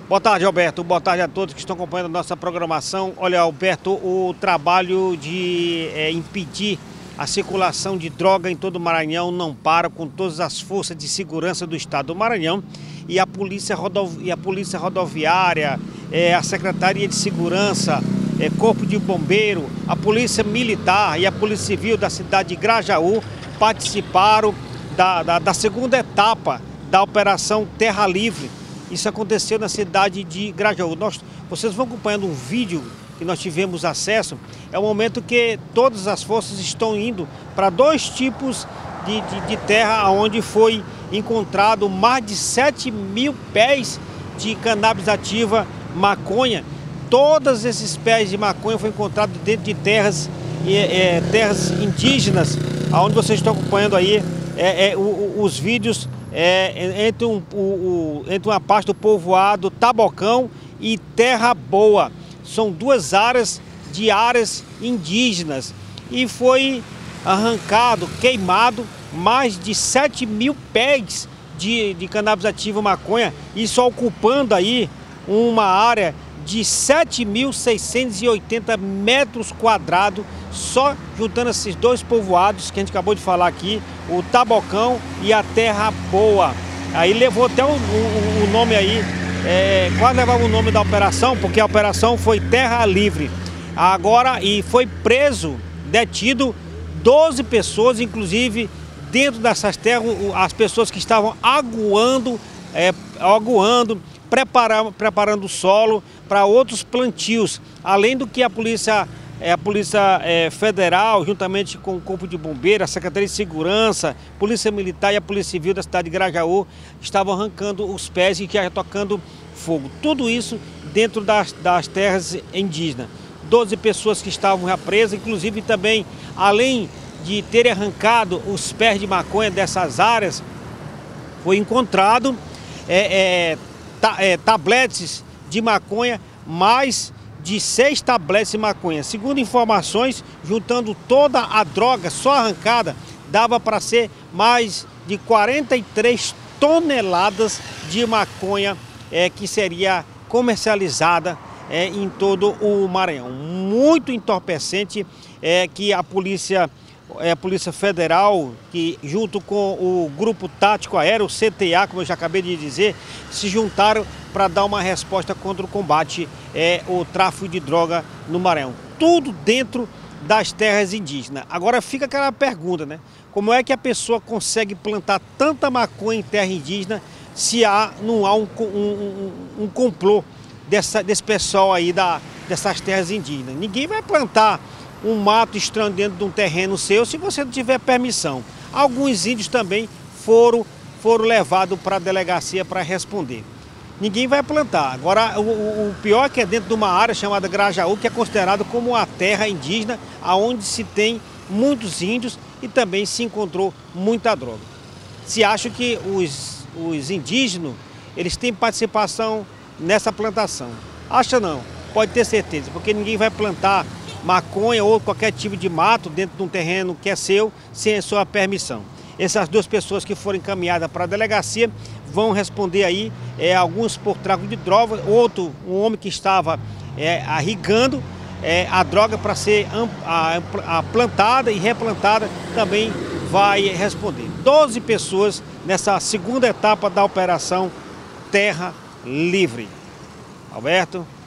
Boa tarde, Alberto. Boa tarde a todos que estão acompanhando a nossa programação. Olha, Alberto, o trabalho de impedir a circulação de droga em todo o Maranhão não para, com todas as forças de segurança do estado do Maranhão e a Polícia Rodoviária, a Secretaria de Segurança, Corpo de Bombeiro, a Polícia Militar e a Polícia Civil da cidade de Grajaú participaram da segunda etapa da Operação Terra Livre. Isso aconteceu na cidade de Grajaú. Vocês vão acompanhando um vídeo que nós tivemos acesso. É o momento que todas as forças estão indo para dois tipos de terra, onde foi encontrado mais de 7 mil pés de cannabis ativa, maconha. Todos esses pés de maconha foram encontrados dentro de terras indígenas, onde vocês estão acompanhando aí os vídeos. Entre uma parte do povoado Tabocão e Terra Boa. São duas áreas indígenas e foi arrancado, queimado mais de 7 mil pés de cannabis ativo maconha, isso ocupando aí uma área de 7.680 metros quadrados, só juntando esses dois povoados que a gente acabou de falar aqui, o Tabocão e a Terra Boa. Aí levou até o nome aí, quase levava o nome da operação, porque a operação foi Terra Livre. Agora, e foi detido 12 pessoas, inclusive dentro dessas terras, as pessoas que estavam aguando, preparando o solo para outros plantios, além do que a Polícia Federal, juntamente com o Corpo de Bombeiro, a Secretaria de Segurança, Polícia Militar e a Polícia Civil da cidade de Grajaú estavam arrancando os pés e já tocando fogo. Tudo isso dentro das terras indígenas. 12 pessoas que estavam já presas, inclusive também, além de terem arrancado os pés de maconha dessas áreas, foi encontrado tabletes de maconha, mais de 6 tabletes de maconha. Segundo informações, juntando toda a droga só arrancada, dava para ser mais de 43 toneladas de maconha que seria comercializada em todo o Maranhão. Muito entorpecente que a Polícia Federal, que junto com o Grupo Tático Aéreo, o CTA, como eu já acabei de dizer, se juntaram para dar uma resposta contra o combate ao tráfico de droga no Maranhão. Tudo dentro das terras indígenas. Agora fica aquela pergunta, né? Como é que a pessoa consegue plantar tanta maconha em terra indígena se não há um complô desse pessoal aí dessas terras indígenas? Ninguém vai plantar um mato estranho dentro de um terreno seu se você não tiver permissão. Alguns índios também foram levados para a delegacia para responder. Ninguém vai plantar. Agora, o pior é que é dentro de uma área chamada Grajaú, que é considerado como a terra indígena, onde se tem muitos índios e também se encontrou muita droga. Se acha que os indígenas, eles têm participação nessa plantação. Acha não, pode ter certeza, porque ninguém vai plantar maconha ou qualquer tipo de mato dentro de um terreno que é seu, sem a sua permissão. Essas duas pessoas que foram encaminhadas para a delegacia vão responder aí, alguns por tráfico de droga, um homem que estava irrigando a droga para ser plantada e replantada, também vai responder. 12 pessoas nessa segunda etapa da Operação Terra Livre. Alberto.